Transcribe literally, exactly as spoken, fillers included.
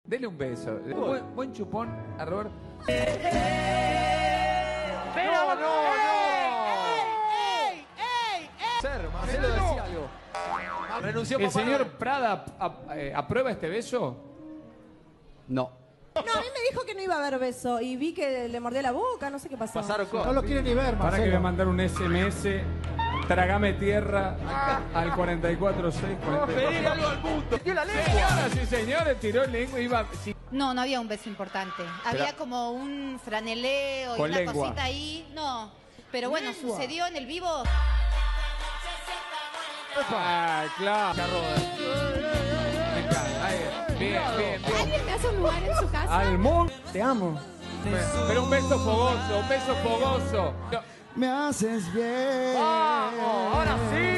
Dele un beso. Buen, buen chupón a Roberto. Pero, no, no, ¡Ey! ¡Ey! ¡Ey! ¡Ey! Ser, Marcelo decía algo. Renunció ¿El papá señor Noel. Prada ap- eh, aprueba este beso? No. No, a mí me dijo que no iba a haber beso y vi que le mordió la boca, no sé qué pasó. Pasaron cosas. No lo quiere ni ver, Para que Marcelo. me mandar un S M S. Tragame tierra al cuarenta y cuatro seis cuarenta y cuatro. Pedir algo al mundo. Metió la lengua. Señoras y señores, tiró lengua y iba... sí. No, no había un beso importante. Había como un franeleo y Con una lengua. cosita ahí. No. Pero bueno, sucedió en el vivo. Ah, claro. Me encanta. Ahí, bien, bien, bien. ¿Alguien me hace un lugar en su casa? Al mundo. Te amo. Pero un beso fogoso, un beso fogoso. No. Me haces bien. Vamos, ahora sí.